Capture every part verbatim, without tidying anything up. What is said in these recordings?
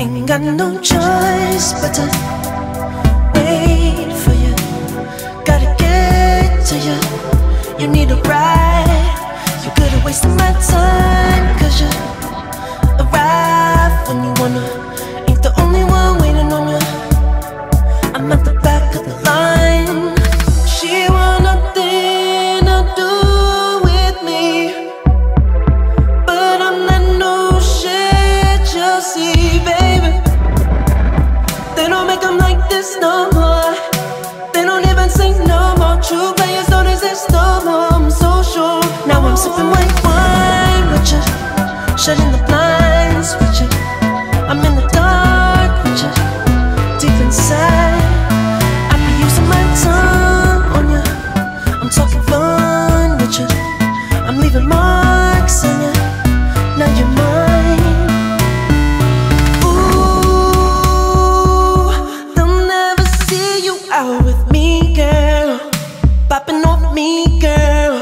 Ain't got no choice but to wait for you. Gotta get to you. You need a ride. You could've wasted my time, cause you arrive when you wanna. Ain't the only one waiting on you. I'm at the back of the line. She want nothing to do with me, but I'm not no shit you'll see, baby. They don't make them like this no more. They don't even sing no more. True players don't exist no more. I'm so sure. Now I'm sipping white wine with you, shutting the blinds with you. I'm in the dark with you, deep inside. I be using my tongue on you. I'm talking fun with you. I'm leaving marks on you. Now you're mine. Ooh, they'll never see you out with me, girl. Popping off me, girl.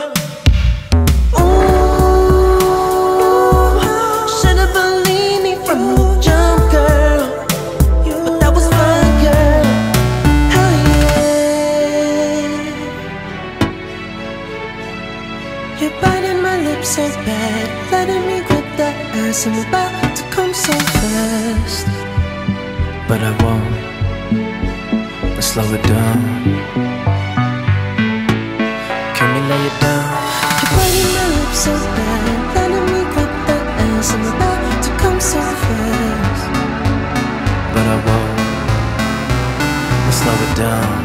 Ooh, should've believed me from the jump, girl. But that was fun, girl. Hell yeah. You're biting my lips so bad, letting me grip that ass. I'm about to come so fast, but I won't. But slow it down. Can we lay it down? you're biting my lips so bad, letting me grip that ass. I'm about to come so fast. But I won't. But slow it down.